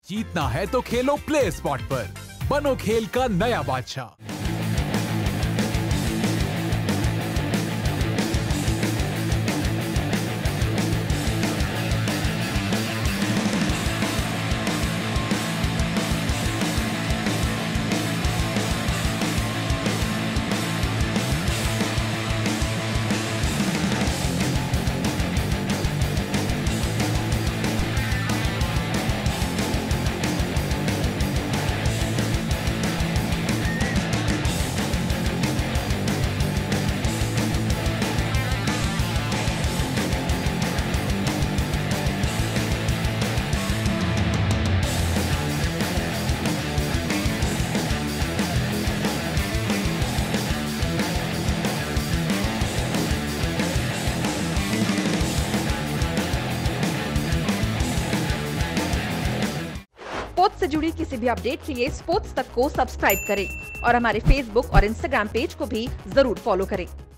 जीतना है तो खेलो प्ले स्पॉट पर, बनो खेल का नया बादशाह। स्पोर्ट्स से जुड़ी किसी भी अपडेट के लिए स्पोर्ट्स तक को सब्सक्राइब करें और हमारे फेसबुक और इंस्टाग्राम पेज को भी जरूर फॉलो करें।